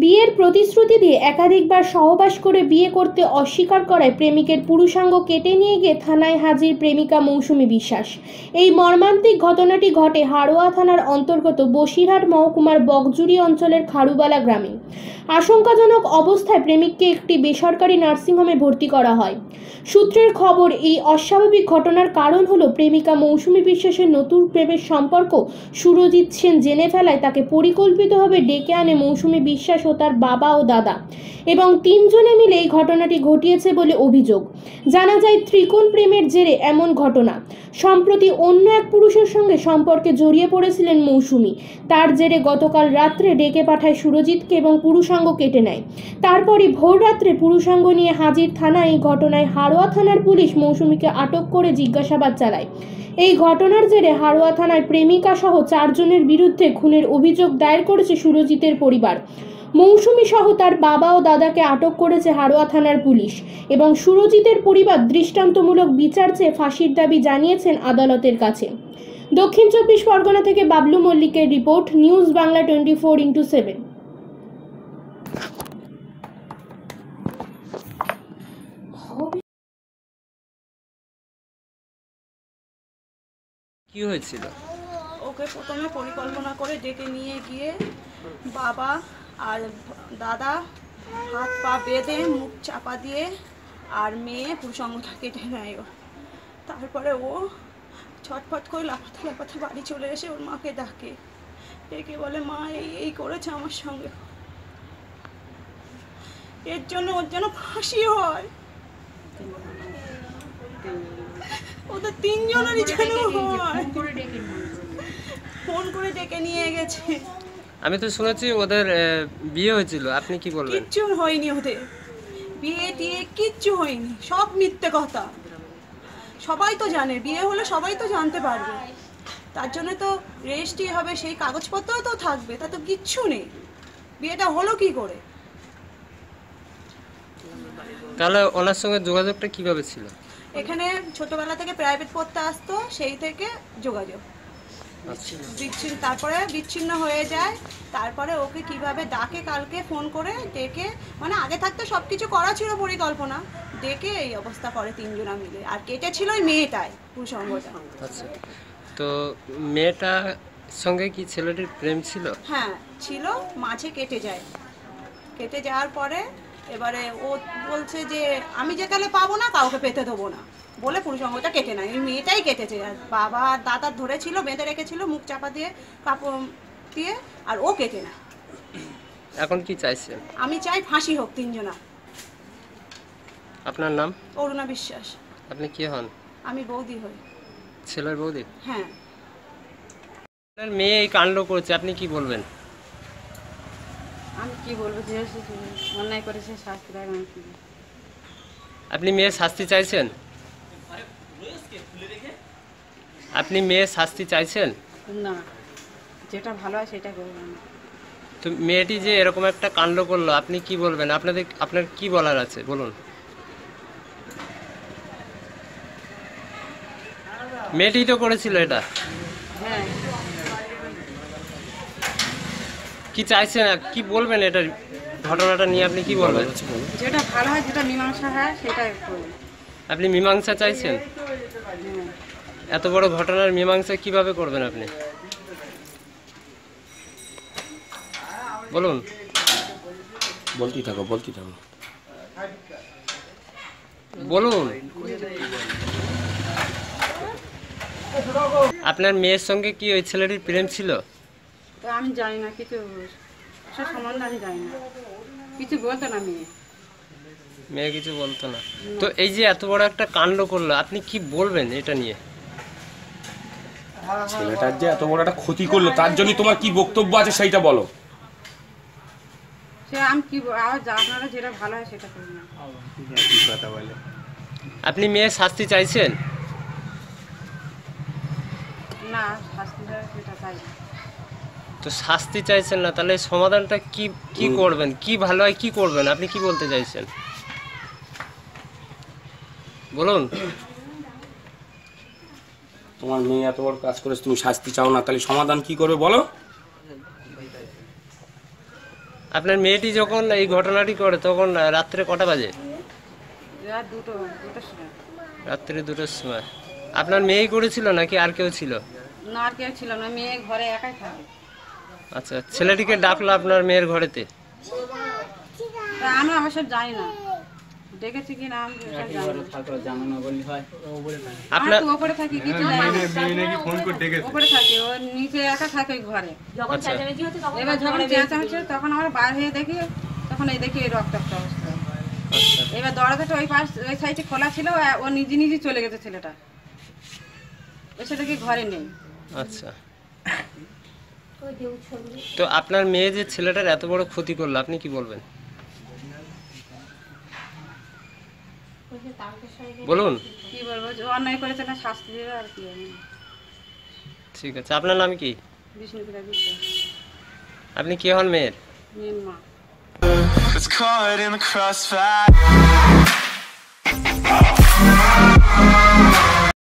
বিয়ের প্রতিশ্রুতি দিয়ে একাধিকবার সহবাস করে বিয়ে করতে অস্বীকার করায় প্রেমিকের পুরুষাঙ্গ কেটে নিয়ে গিয়ে থানায় হাজির প্রেমিকা মৌসুমী বিশ্বাস। এই মর্মান্তিক ঘটনাটি ঘটে হাড়োয়া থানার অন্তর্গত বসিরহাট মহকুমার বকজুড়ি অঞ্চলের খারুবালা গ্রামে। আশঙ্কাজনক অবস্থায় প্রেমিককে একটি বেসরকারি নার্সিংহোমে ভর্তি করা হয়। সূত্রের খবর, এই অস্বাভাবিক ঘটনার কারণ হলো প্রেমিকা মৌসুমী বিশ্বাসের নতুন প্রেমের সম্পর্ক সুরজিৎ সেন জেনে ফেলায় তাকে পরিকল্পিতভাবে ডেকে আনে মৌসুমী বিশ্বাস ও তার বাবা ও দাদা, এবং তিনজনে মিলে এই ঘটনাটি ঘটিয়েছে বলে অভিযোগ। জানা যায়, ত্রিকোণ প্রেমের জেরে এমন ঘটনা। সম্প্রতি অন্য এক পুরুষের সঙ্গে সম্পর্কে জড়িয়ে পড়েছিলেন মৌসুমী। তার জেরে গতকাল রাত্রে ডেকে পাঠায় সুরজিৎকে এবং পুরুষাঙ্গ কেটে নেয়। তারপরই ভোর রাত্রে পুরুষাঙ্গ নিয়ে হাজির থানায়। এই ঘটনায় হাড়োয়া থানার পুলিশ মৌসুমীকে আটক করে জিজ্ঞাসাবাদ চালায়। এই ঘটনার জেরে হাড়োয়া থানায় প্রেমিকা সহ 4 জনের বিরুদ্ধে খুনের অভিযোগ দায়ের করেছে সুরজিতের পরিবার। মৌসুমী সহ তার বাবা ও দাদাকে আটক করেছে হাড়োয়া থানার পুলিশ, এবং সুরজিতের পরিবার দৃষ্টান্তমূলক বিচার চেয়ে ফাঁসির দাবি জানিয়েছেন আদালতের কাছে। দক্ষিণ 24 পরগনা থেকে বাবলু মল্লিকের রিপোর্ট, নিউজ বাংলা 24x7। কি হয়েছিল? ওকে প্রথমে পরিকল্পনা করে ডেকে নিয়ে গিয়ে বাবা আর দাদা হাত পা বেঁধে মুখ চাপা দিয়ে আর মেয়ে পুরুষাঙ্গটা কেটে নেয়। তারপরে ও ছটফট করে লাফাতে লাফাতে বাড়ি চলে এসে ওর মাকে ডাকে, ডেকে বলে, মা এই করেছে আমার সঙ্গে, এর জন্য ওর যেন ফাঁসি হয়, ওদের 3 জনেরই যেন হয়। ফোন করে ডেকে নিয়ে গেছে। আমি তো শুনেছি ওদের বিয়ে হয়েছিল, আপনি কি বলবেন? কিচ্ছু হয়নি, ওদের বিয়ে টিয়ে কিচ্ছু হয়নি, সব মিথ্যে কথা। সবাই তো জানে, বিয়ে হলে সবাই তো জানতে পারবে, তার জন্য তো রেজিস্ট্রি হবে, সেই কাগজপত্রও তো থাকবে, তা তো কিচ্ছু নেই। বিয়েটা হলো কি করে? তাহলে ওনার সঙ্গে যোগাযোগটা কিভাবে ছিল? এখানে ছোটবেলা থেকে প্রাইভেট পড়তে আসতো, সেই থেকে যোগাযোগ বিচ্ছিন্ন, তারপরে বিচ্ছিন্ন হয়ে যায়। তারপরে ওকে কিভাবে ডাকে, কালকে ফোন করে ডেকে, মানে আগে থাকতে সব কিছু করা ছিল পরিকল্পনা, ডেকে এই অবস্থা করে 3 জনা মিলে। আর কেটেছিল ওই মেয়েটাই, পুরুষাঙ্গটা। আচ্ছা, তো মেয়েটার সঙ্গে কি ছেলেটির প্রেম ছিল? হ্যাঁ ছিল, মাঝে কেটে যায়। কেটে যাওয়ার পরে এবারে ও বলছে যে আমি যেকালে পাবো না কাউকে পেতে দেবো না বলে পুরুষাঙ্গটা কেটে নেয়। ওই মেয়েটাই কেটেছে। আর বাবা দাদা ধরেছিল, বেঁধে রেখেছিল মুখ চাপা দিয়ে কাপড় দিয়ে, আর ও কেটে নেয়। এখন কি চাইছেন? আমি চাই ফাঁসি হোক 3 জনা। আপনার নাম? অরুণা বিশ্বাস। আপনি কি হন? আমি বৌদি হই। ছেলের বৌদি? হ্যাঁ। আপনার মেয়ে এই কাণ্ড করেছে, আপনি কি বলবেন? আমি কি বলবো, যে অন্যায় করেছে শাস্তি দেয়। আপনি মেয়ের শাস্তি চাইছেন? আপনি মেয়ের শাস্তি চাইছেন? না, যেটা ভালো হয় সেটা করবেন। তো মেয়েটি যে এরকম একটা কাণ্ড করলো, আপনি কি বলবেন? আপনার কি বলার আছে বলুন। মেয়েটি তো করেছিল এটা। হ্যাঁ, কি চাইছেন, কি বলবেন এটা ঘটনাটা নিয়ে? আপনি কি বলবেন? যেটা ভালো হয়, যেটা মীমাংসা হয় সেটাই করবেন। আপনি মীমাংসা চাইছেন? এত বড় ঘটনার মীমাংসা কিভাবে করবেন আপনি বলুন? বলতেই থাকো বলুন। আপনার মেয়ের সঙ্গে কি ওই ছেলেটির প্রেম ছিল? তো আমি জানি না কিছু, সে সম্বন্ধে আমি জানি না, কিছু বলতো না মেয়ে কিছু বলতো না। তো এই যে এত বড় একটা কাণ্ড করলো, আপনি কি বলবেন এটা নিয়ে? ছেলেটার যে এত বড় একটা ক্ষতি করলো, তার জন্য তোমার কি বক্তব্য আছে সেইটা বলো। সে আমি কি আপনারা যেটা ভালো হয় সেটা করবেন। আপনি মেয়ের শাস্তি চাইছেন? না, শাস্তি দেয় সেটা চাই না। তো শাস্তি চাইছেন না, তাহলে সমাধানটা কি করবেন? কি ভালো হয় কি করবেন? আপনি কি বলতে চাইছেন বলুন। তোমার মেয়ে এত বড় কাজ করেছে, তুমি শাস্তি চাও না, তাহলে সমাধান কি করবে বলো? আপনার মেয়েটি যখন এই ঘটনাটি করে তখন রাত্রে কটা বাজে? রাত দুটোর সময়। রাত্রে 2টোর সময়। আপনার মেয়েই করেছিল নাকি আর কেউ ছিল? না, আর কেউ ছিল না, মেয়ে ঘরে একাই থাকে। আচ্ছা, ছেলেটিকে ডাকলো আপনার মেয়ের ঘরেতে? তা আমি অবশ্য জানি না ডেকেছি কি না, আমি সব জানি না। আপনার তো ওপরে থাকি, কিছু জানি না। ওপরে থাকি, ও নিচে একা থাকে ওই ঘরে। আচ্ছা, এবার যখন চেঁচামেচি তখন আমরা বাইরে হয়ে দেখি, তখন এই দেখি এই রক্তাক্ত অবস্থা। আচ্ছা, এবার দরজাটা ওই পাশ ওই সাইডে খোলা ছিল, ও নিজে নিজে চলে গেছে ছেলেটা। ওই ছেলেটা কি ঘরে নেই। আচ্ছা। তো আপনার মেয়ে যে ছেলেটার এত বড় ক্ষতি করলো, আপনি কি বলবেন? বলুন। কি বলবো, যে অন্যায় করেছে না, শাস্তি দেবে আর কি। ঠিক আছে, আপনার নাম কি? বিষ্ণুপুরা বিশ্বাস, আপনি কে হন মেয়ের? মেয়ের মা। It's caught in the crossfire.